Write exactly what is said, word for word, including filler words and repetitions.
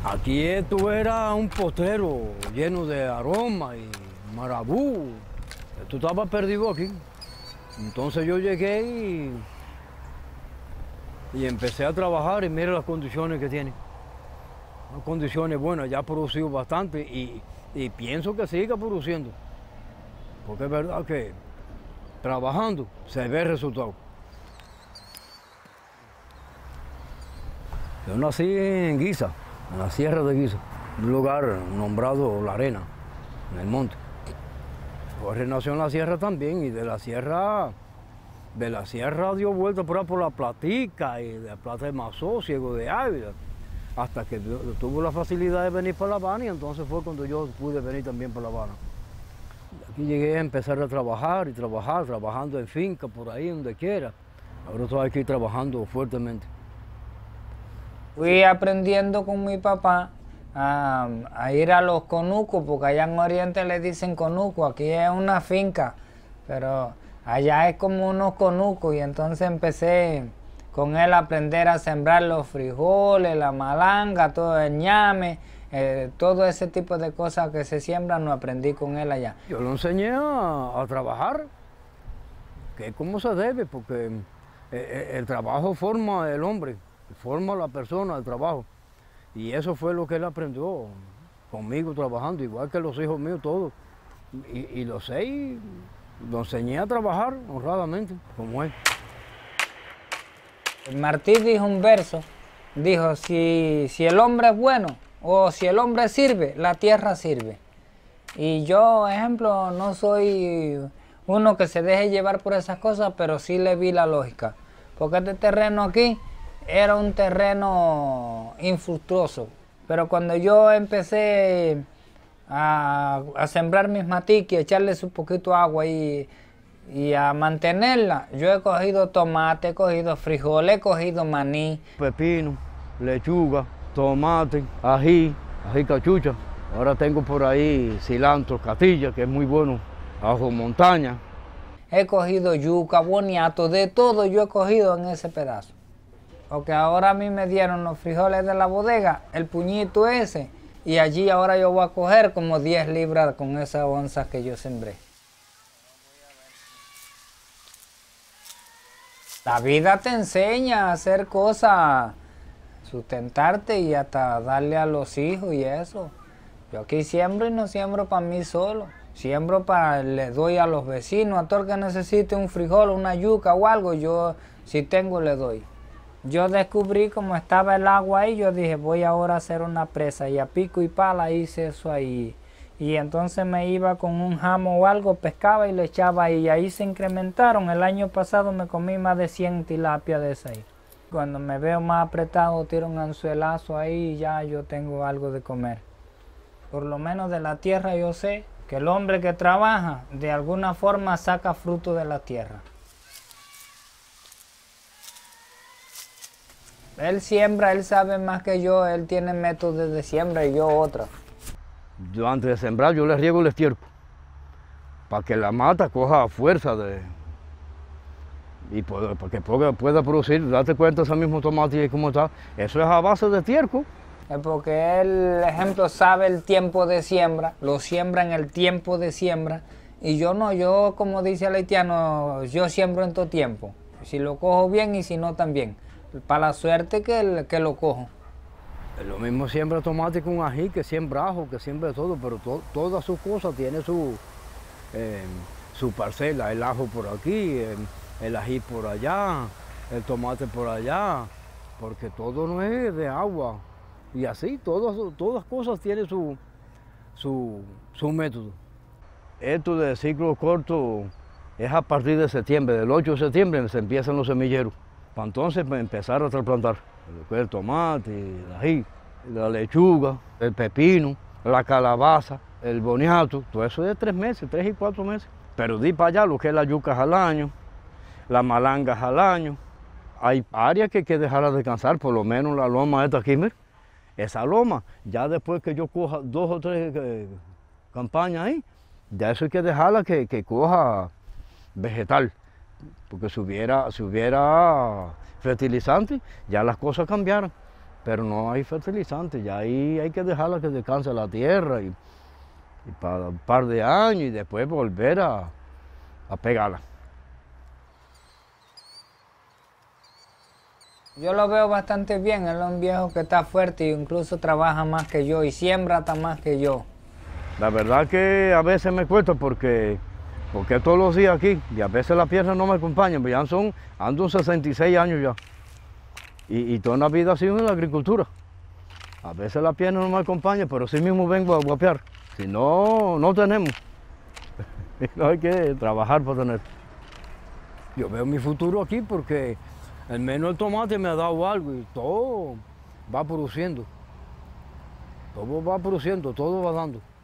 Aquí esto era un potrero lleno de aroma y marabú. Esto estaba perdido aquí. Entonces yo llegué y, y empecé a trabajar y mira las condiciones que tiene. Unas condiciones buenas, ya ha producido bastante y, y pienso que siga produciendo. Porque es verdad que trabajando se ve el resultado. Yo nací en Guisa, en la Sierra de Guisa, un lugar nombrado La Arena, en el monte. Jorge nació en la sierra también y de la sierra, de la sierra dio vuelta por ahí por la Platica y de la Plata de Mazó, Ciego de Ávila, hasta que tuvo la facilidad de venir para La Habana y entonces fue cuando yo pude venir también para La Habana. Aquí llegué a empezar a trabajar y trabajar, trabajando en finca, por ahí, donde quiera. Ahora estoy aquí trabajando fuertemente. Fui aprendiendo con mi papá a, a ir a los conucos, porque allá en Oriente le dicen conuco, aquí es una finca, pero allá es como unos conucos, y entonces empecé con él a aprender a sembrar los frijoles, la malanga, todo el ñame, eh, todo ese tipo de cosas que se siembran, lo aprendí con él allá. Yo lo enseñé a, a trabajar, que es como se debe, porque el, el trabajo forma el hombre. Forma a la persona, el trabajo. Y eso fue lo que él aprendió conmigo trabajando, igual que los hijos míos todos. Y, y los seis lo enseñé a trabajar honradamente, como él. Martí dijo un verso, dijo, si, si el hombre es bueno o si el hombre sirve, la tierra sirve. Y yo, ejemplo, no soy uno que se deje llevar por esas cosas, pero sí le vi la lógica. Porque este terreno aquí era un terreno infructuoso, pero cuando yo empecé a, a sembrar mis matiques, echarles un poquito de agua y, y a mantenerla, yo he cogido tomate, he cogido frijoles, he cogido maní. Pepino, lechuga, tomate, ají, ají cachucha. Ahora tengo por ahí cilantro, catilla, que es muy bueno, ajo montaña. He cogido yuca, boniato, de todo yo he cogido en ese pedazo. Porque ahora a mí me dieron los frijoles de la bodega, el puñito ese, y allí ahora yo voy a coger como diez libras con esas onzas que yo sembré. La vida te enseña a hacer cosas, sustentarte y hasta darle a los hijos y eso. Yo aquí siembro y no siembro para mí solo. Siembro para, le doy a los vecinos, a todo el que necesite un frijol, una yuca o algo, yo si tengo le doy. Yo descubrí cómo estaba el agua ahí, yo dije voy ahora a hacer una presa y a pico y pala hice eso ahí. Y entonces me iba con un jamo o algo, pescaba y le echaba ahí, y ahí se incrementaron. El año pasado me comí más de cien tilapias de esas ahí. Cuando me veo más apretado tiro un anzuelazo ahí y ya yo tengo algo de comer. Por lo menos de la tierra yo sé que el hombre que trabaja de alguna forma saca fruto de la tierra. Él siembra, él sabe más que yo, él tiene métodos de siembra y yo otra. Yo antes de sembrar yo le riego el estiércol para que la mata coja fuerza de, y para que pueda, pueda producir. Date cuenta ese mismo tomate y cómo está. Eso es a base de estiércol. Es porque él, ejemplo, sabe el tiempo de siembra, lo siembra en el tiempo de siembra, y yo no, yo como dice el haitiano, yo siembro en todo tiempo. Si lo cojo bien y si no también. Para la suerte que, el, que lo cojo. Lo mismo siembra tomate con ají, que siembra ajo, que siembra todo, pero to, todas sus cosas tiene su, eh, su parcela. El ajo por aquí, el, el ají por allá, el tomate por allá, porque todo no es de agua. Y así, todas todas cosas tienen su, su, su método. Esto de ciclo corto es a partir de septiembre, del ocho de septiembre se empiezan los semilleros. Para entonces empezar a trasplantar el tomate, el ají, la lechuga, el pepino, la calabaza, el boniato, todo eso es de tres meses, tres y cuatro meses. Pero di para allá lo que es la yuca al año, la malanga al año. Hay áreas que hay que dejarla descansar, por lo menos la loma esta aquí, mira. Esa loma, ya después que yo coja dos o tres eh, campañas ahí, ya eso hay que dejarla que, que coja vegetal. Porque si hubiera, si hubiera fertilizante, ya las cosas cambiaron. pero no hay fertilizante, ya ahí hay que dejarla que descanse la tierra y, y para un par de años y después volver a, a pegarla. Yo lo veo bastante bien, él es un viejo que está fuerte e incluso trabaja más que yo y siembra hasta más que yo. La verdad que a veces me cuesta porque, porque todos los días aquí y a veces las piernas no me acompañan, pero ya son, ando sesenta y seis años ya. Y, y toda la vida ha sido en la agricultura. A veces las piernas no me acompañan, pero sí mismo vengo a guapear. Si no, no tenemos. No hay que trabajar para tener. Yo veo mi futuro aquí porque al menos el tomate me ha dado algo y todo va produciendo. Todo va produciendo, todo va dando.